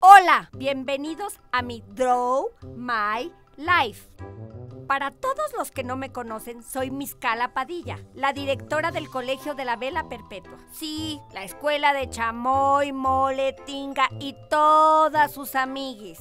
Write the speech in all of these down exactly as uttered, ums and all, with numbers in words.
Hola, bienvenidos a mi Draw My Life. Para todos los que no me conocen, soy Miscala Padilla, la directora del Colegio de la Vela Perpetua. Sí, la escuela de Chamoy, Mole, Tinga y todas sus amiguis.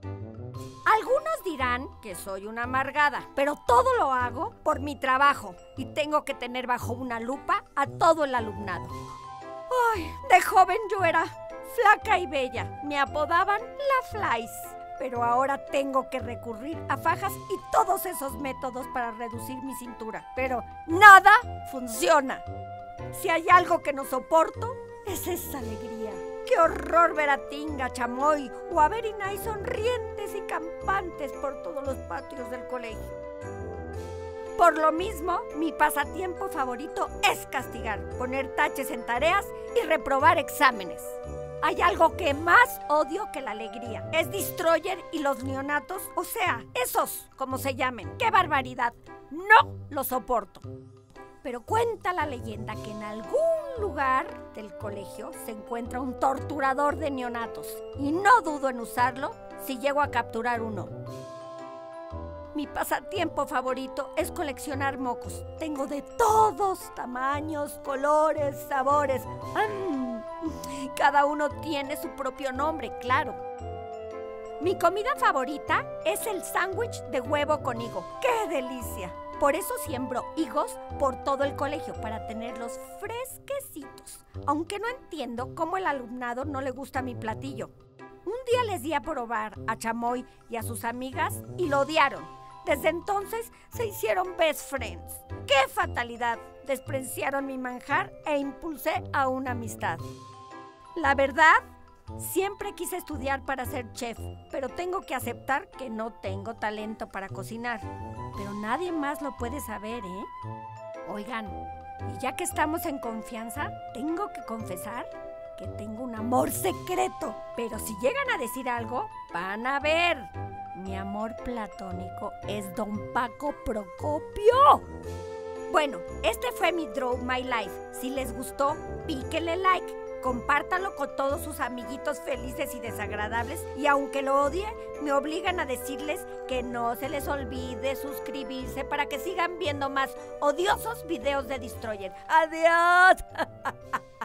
Algunos dirán que soy una amargada, pero todo lo hago por mi trabajo y tengo que tener bajo una lupa a todo el alumnado. Ay, de joven yo era flaca y bella, me apodaban la Flies, pero ahora tengo que recurrir a fajas y todos esos métodos para reducir mi cintura, pero nada funciona. Si hay algo que no soporto, es esa alegría. ¡Qué horror ver a Tinga, Chamoy o a Very Nice sonrientes y campantes por todos los patios del colegio! Por lo mismo, mi pasatiempo favorito es castigar, poner taches en tareas y reprobar exámenes. Hay algo que más odio que la alegría. Es Destroyer y los neonatos, o sea, esos, como se llamen. ¡Qué barbaridad! No lo soporto. Pero cuenta la leyenda que en algún lugar del colegio se encuentra un torturador de neonatos. Y no dudo en usarlo si llego a capturar uno. Mi pasatiempo favorito es coleccionar mocos. Tengo de todos tamaños, colores, sabores. ¡Mm! Cada uno tiene su propio nombre, claro. Mi comida favorita es el sándwich de huevo con higo. ¡Qué delicia! Por eso siembro higos por todo el colegio, para tenerlos fresquecitos. Aunque no entiendo cómo el alumnado no le gusta mi platillo. Un día les di a probar a Chamoy y a sus amigas y lo odiaron. Desde entonces se hicieron best friends. ¡Qué fatalidad! Despreciaron mi manjar e impulsé a una amistad. La verdad, siempre quise estudiar para ser chef, pero tengo que aceptar que no tengo talento para cocinar. Pero nadie más lo puede saber, ¿eh? Oigan, y ya que estamos en confianza, tengo que confesar que tengo un amor secreto. Pero si llegan a decir algo, van a ver. Mi amor platónico es Don Paco Procopio. Bueno, este fue mi Draw My Life. Si les gustó, píquenle like. Compártanlo con todos sus amiguitos felices y desagradables. Y aunque lo odie, me obligan a decirles que no se les olvide suscribirse para que sigan viendo más odiosos videos de Destroyer. ¡Adiós!